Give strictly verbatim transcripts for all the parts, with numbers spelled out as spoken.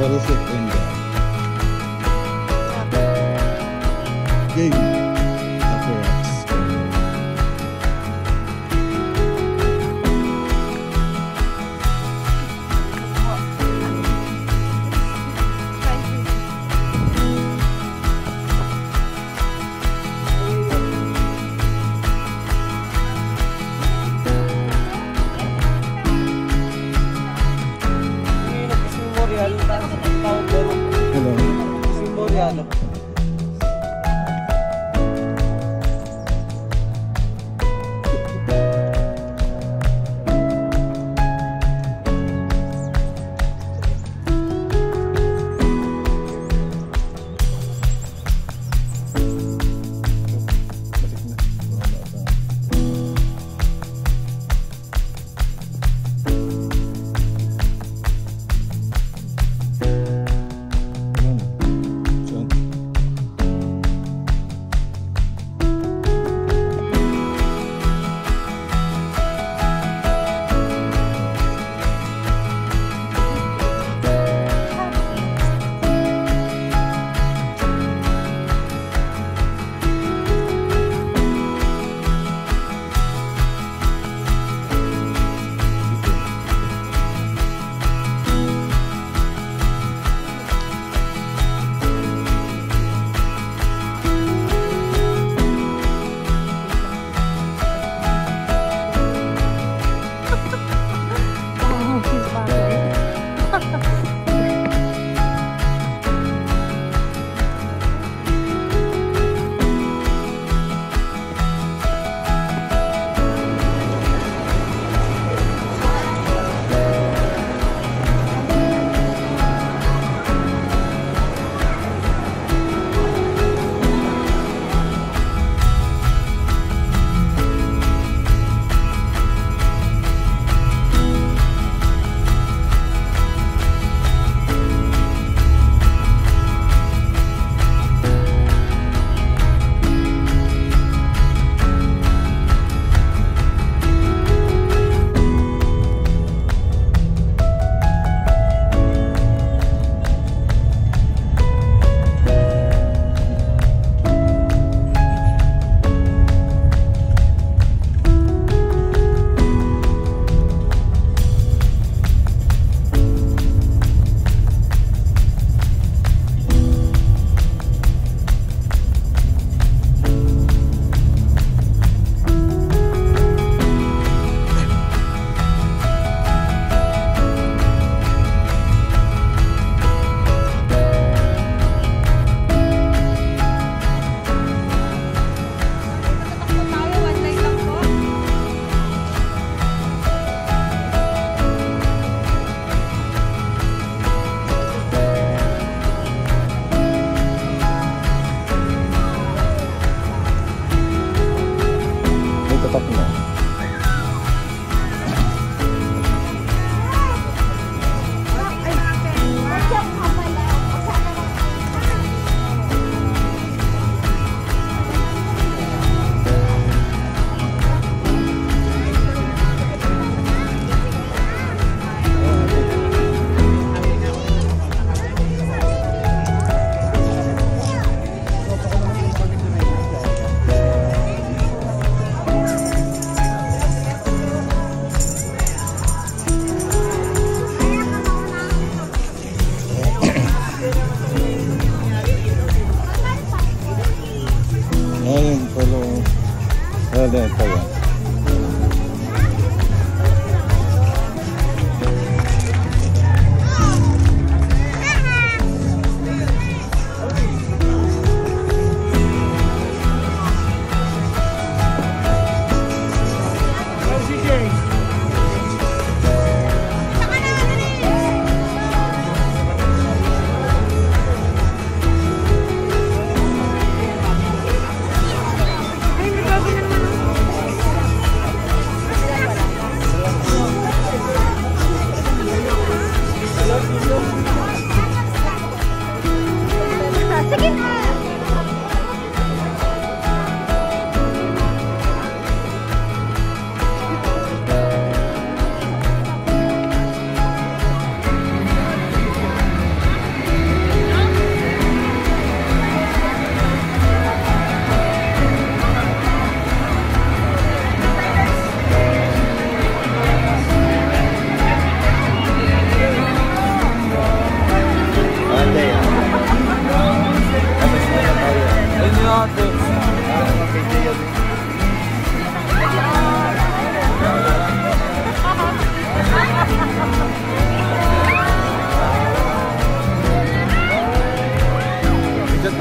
Fellowship and uh, game apparatus. Hello. Memorial.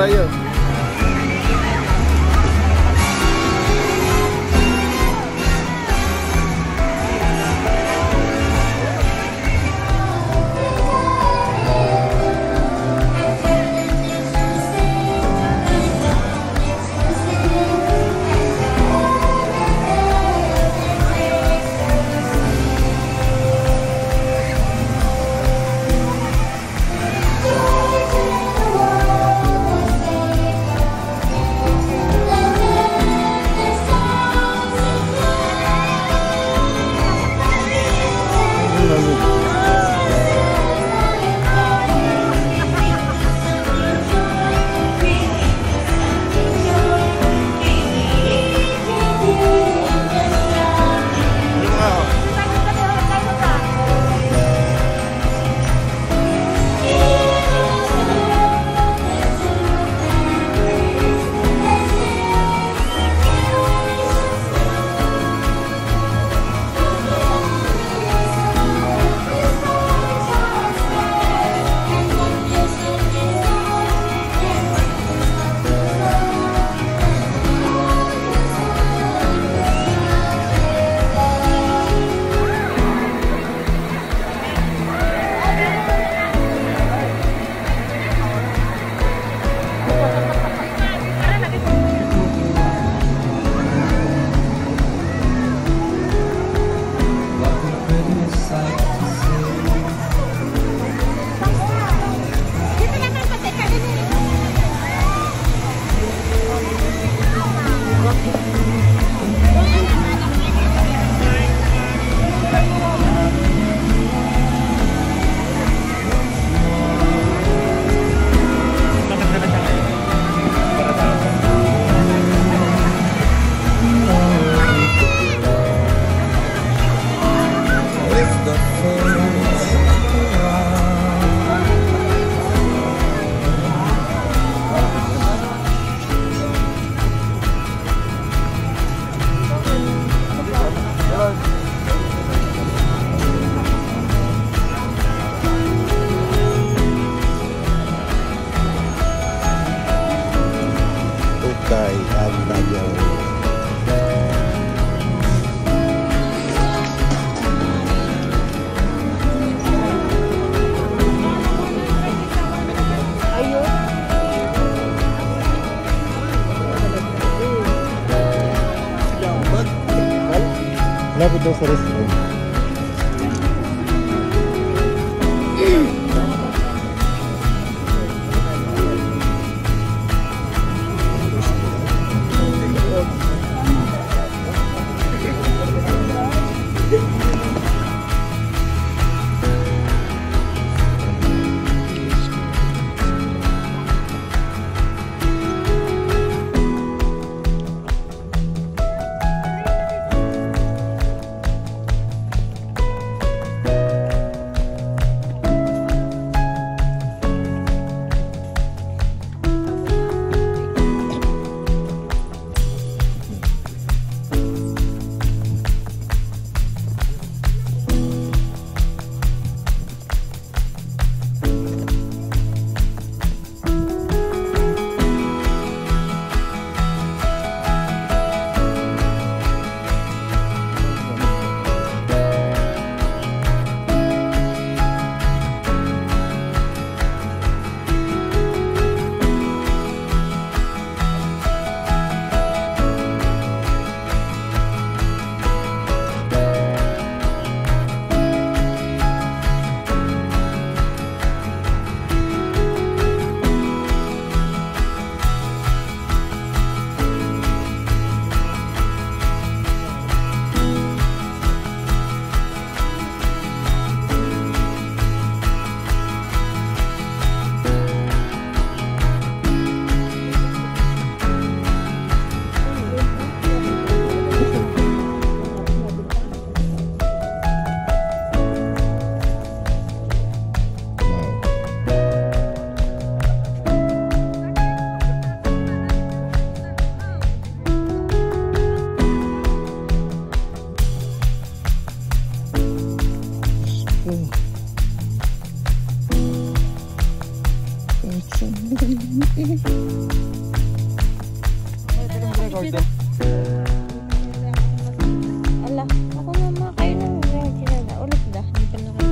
tayo. Tukay ang Bagyo. Lapit daw sa restroom. Oh. Ala, ako mama kayo nang kinala. Ulit dah, hindi pa nakain.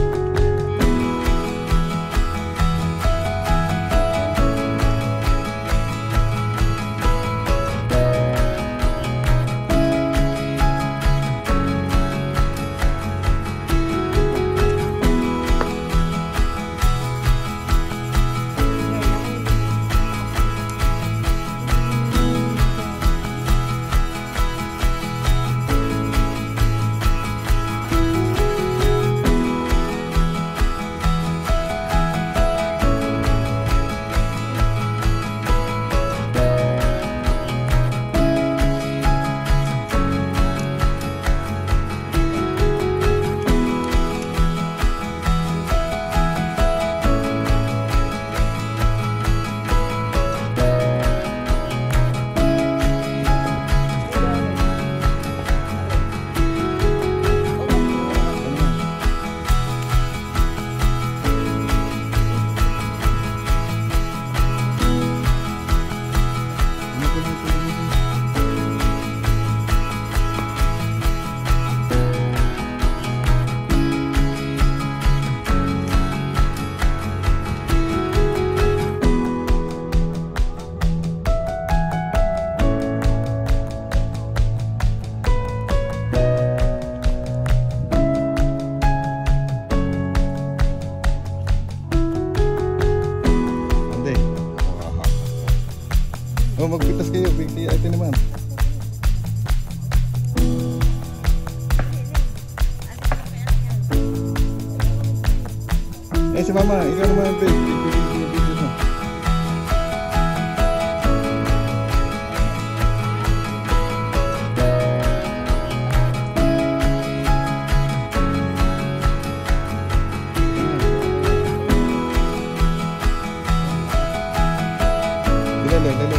Oh, magpitas kayo, bigti ito naman. Eh si mama, ikaw naman babe, video mo. Dali, dali.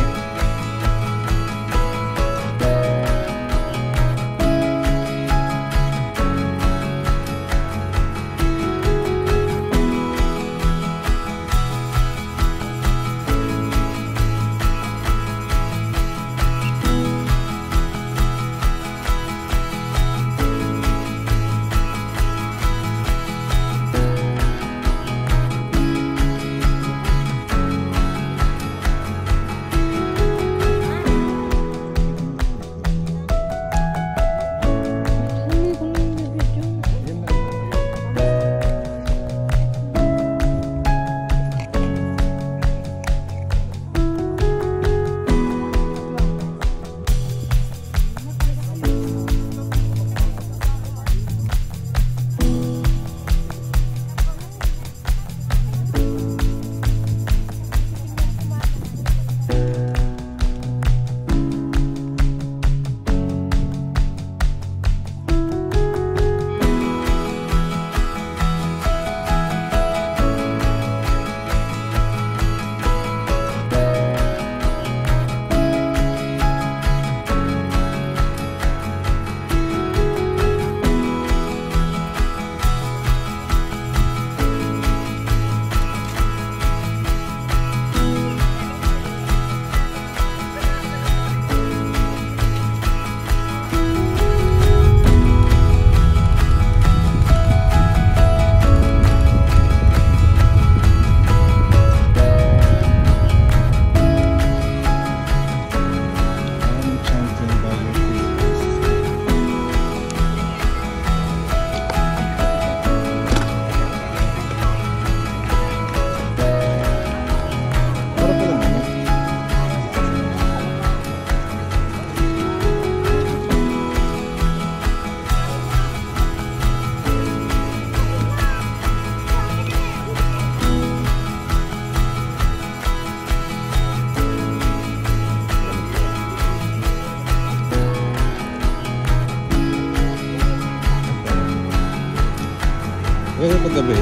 Ngayon paggabi.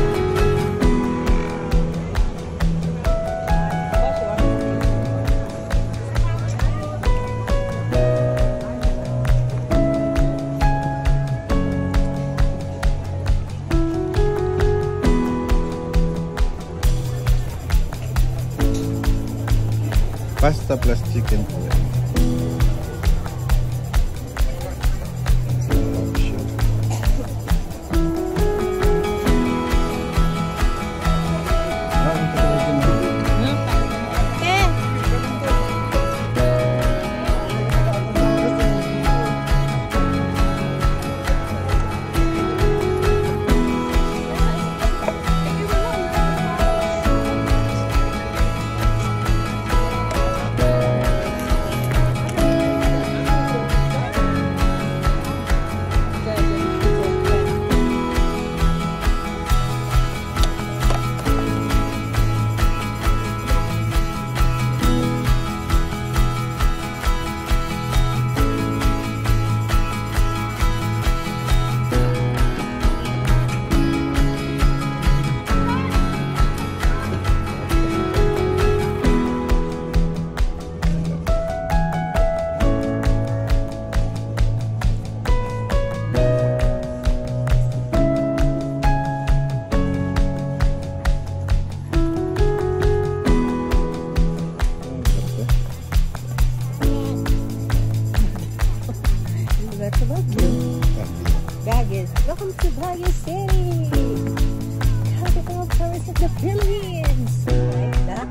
Pasta plus chicken po yan. Option. Ah, ito talaga yun. Eh! That's about you. Baguio. Welcome to Baguio City. Capital of Paris of the Philippines. Like that.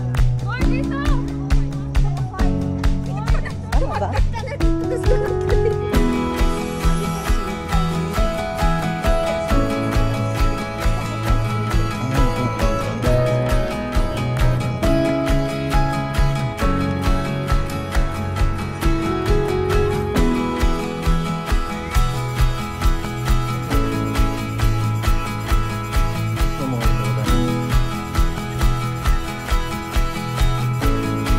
Ano ba? Ito mga ito.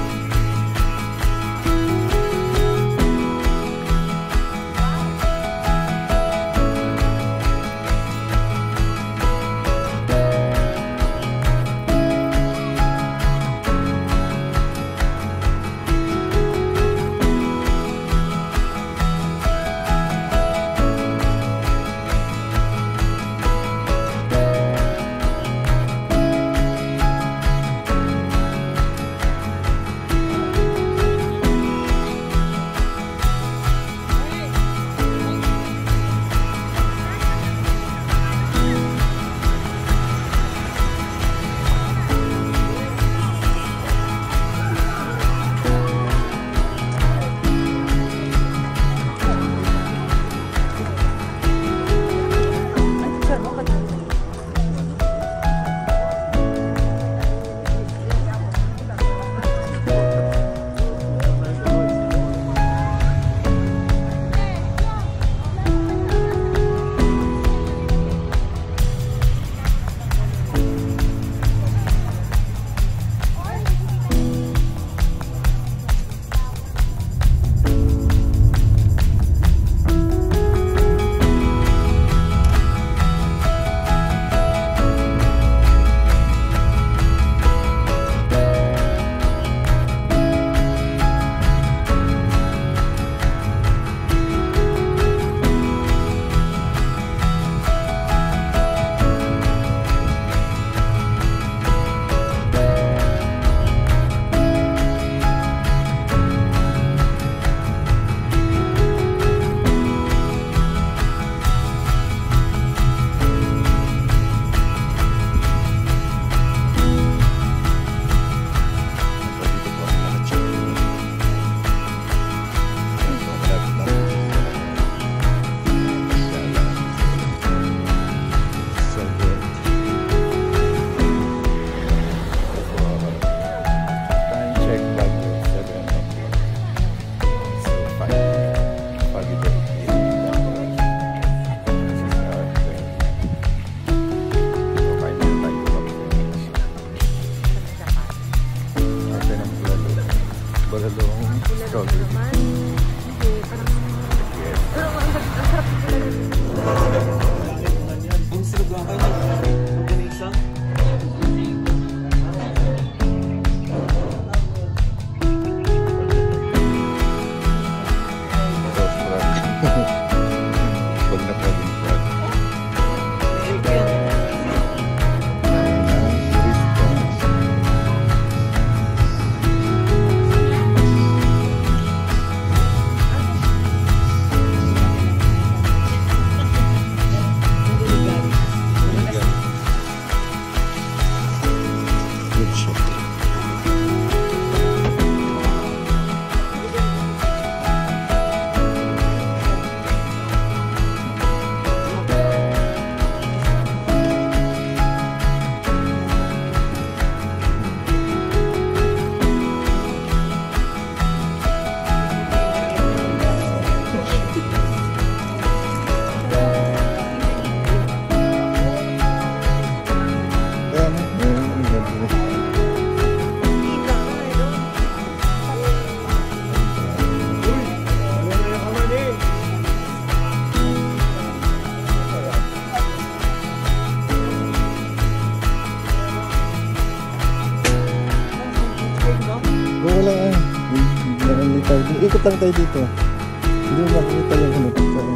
Ikot lang tayo dito. Hindi mo makikita yung ano.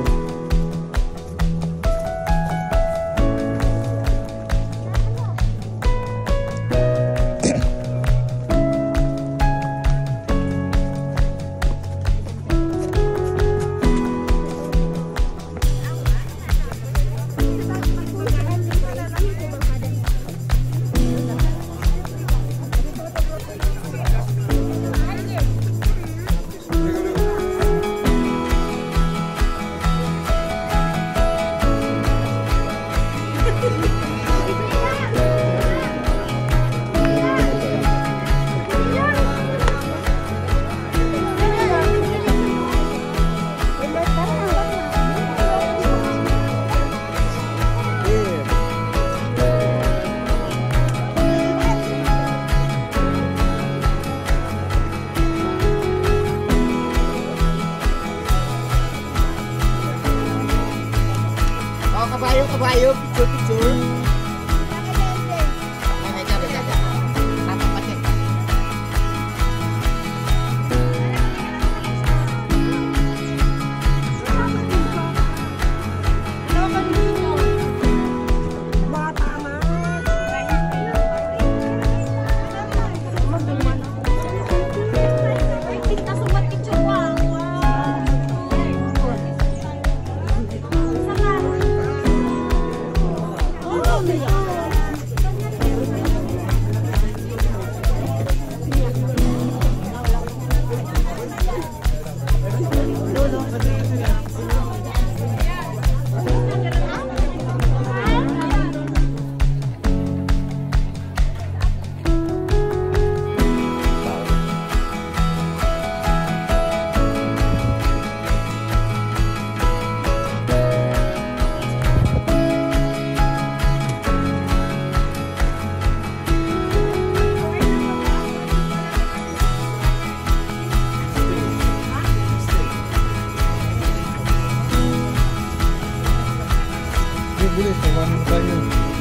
Kabayo, kabayo, picture, picture. Ay, jaga, jaga. Apa pakai? Boleh teman saya.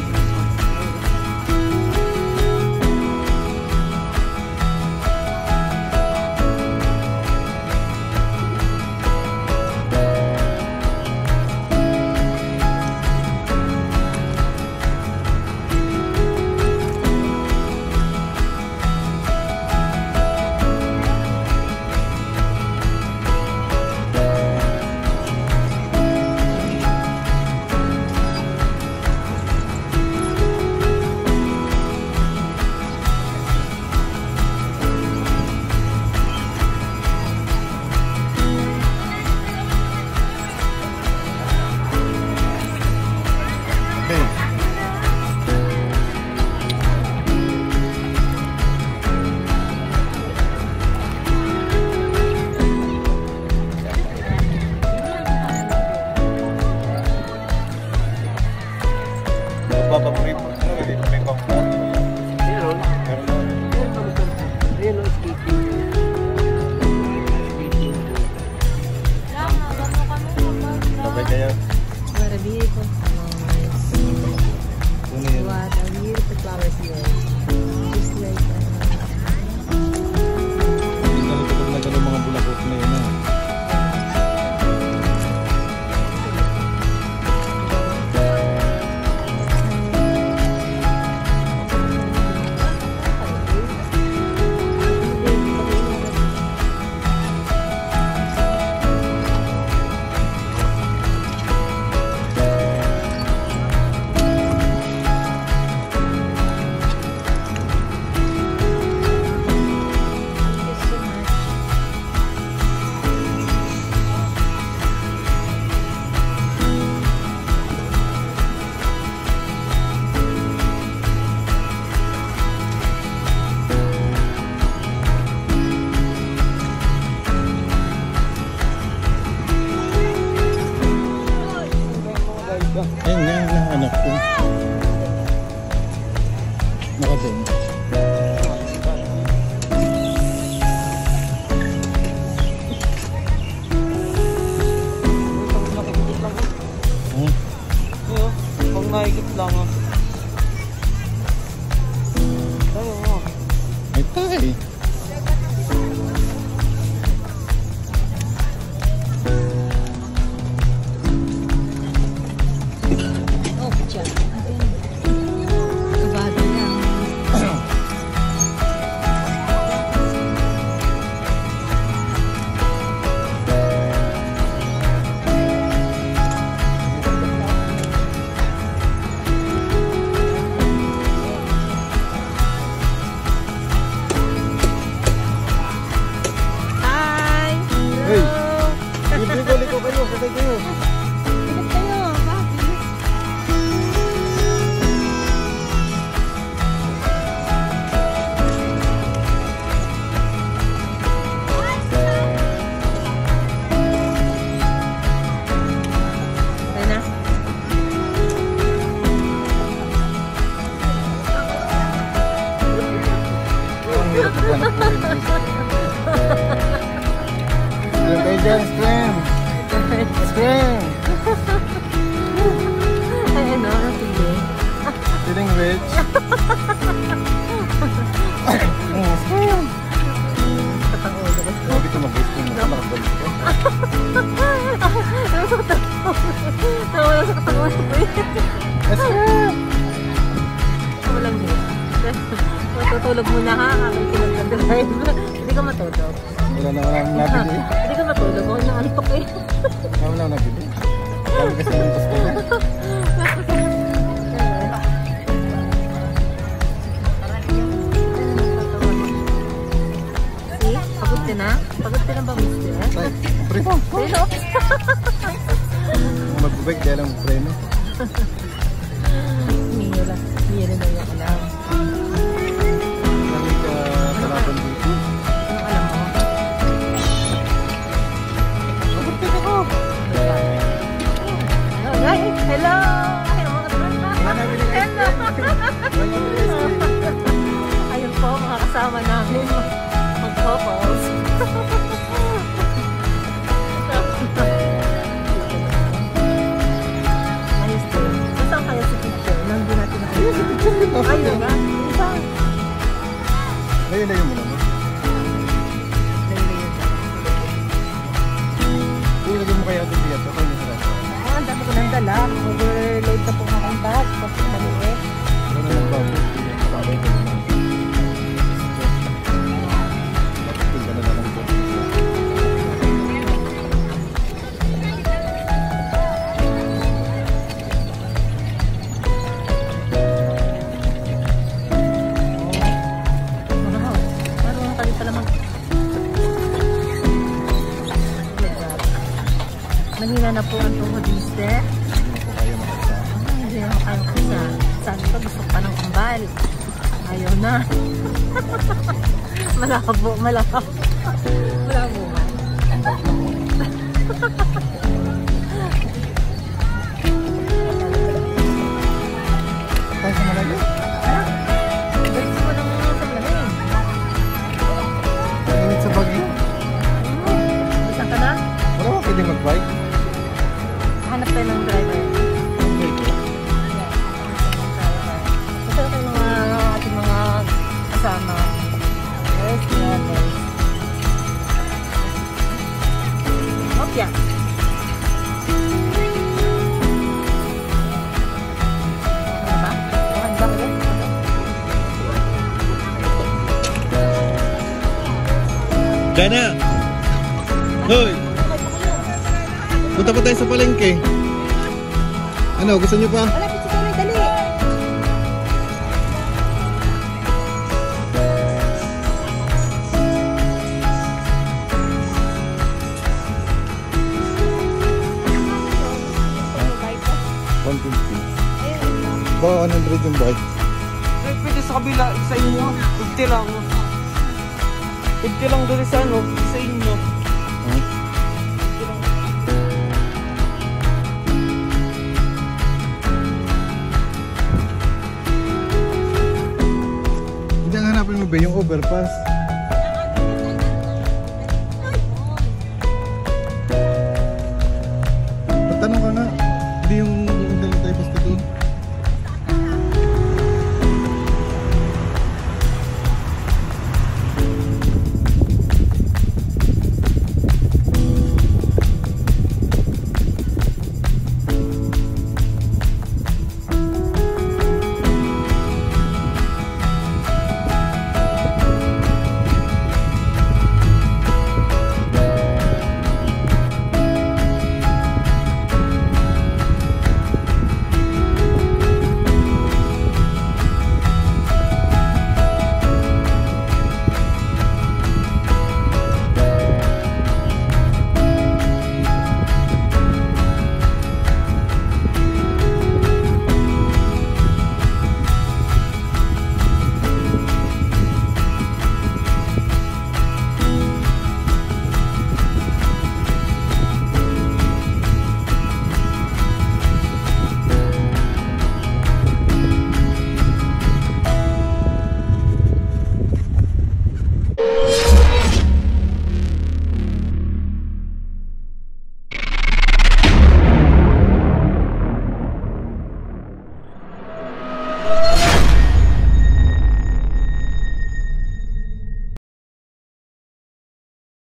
What a beautiful flowers. What a beautiful flowers here. Just like that. Hindi na ito na gano'ng mga bulakot na yun. Ayun nga, nahanap ko. Nakadun. Hmm? Oo, pag nakikit lang ah. Tayo mo. Ay, tay. Yeah. Ay, ano? Sige. Feeling rich. Katang ulo ko. Huwag ito mag-boost mo. Nakabalik ko. Nawala sa katang ulo ko eh. Yes, sir. Walang niya. Matutulog muna ha. Kapag pinag-drive. Hindi ka matulog. Wala na walang nabili. Hindi ka matulog. Huwag na antok eh. Wala na nabili. Kami kasi ng gusto ko. See? Pagod ka na? Pagod ka na ba, mister? Ay, pre po. Pero? Magbubeg dahil ang preno. Miyo lang. Miyo rin daw yung alam. Kami ka kalaban dito. Anong alam mo? Magbubeg ako. Hello, guys! Hello! Ay, ang mga tropa! Hello! Ayun po, mga kasama namin. Mag-couples. Ayos din. Saan kaya si picture? Nandun natin nakita. Ayun nga. Isa. Layo-layo mo naman. Layo-layo. Ilagay mo kaya ito dito. Ako yung sarap. Ah, ang dami ko nang dala. Overload na po ng akong bag. Kasi maliit. Ano na lang ba? Sabay ko naman. Bakit ka na lang po? Wow. Marunong tayo pala mag... Mahina na po ang tuhod, mister. Hindi na po kayo makasama. Ah, hindi ako kayo kasi. Sabi ko, gusto ko pa ng kambal. Ayaw na. Malabo, malabo. Malabo nga. Tayo sa malayo. Ha? Gusto ko lang sa lamig. Init sa bagyo. Bisa ka na? Wala ba pwedeng mag-bike? Hanap tayo ng driver. Kasi ako yung mga ating mga kasama. Yes, yes. Okay. Ano ba? Ano ba ulit? Dana! Hoy! Punta pa tayo sa palengke. Ano, gusto nyo pa? Wala, pizza tayo, dali! one fifty. Baka one hundred yung bike. Eh, pwede sa kabila, sa inyo. fifty lang. fifty lang doon sa ano, sa inyo. Hmm? Hindi, hanapin mo ba yung overpass?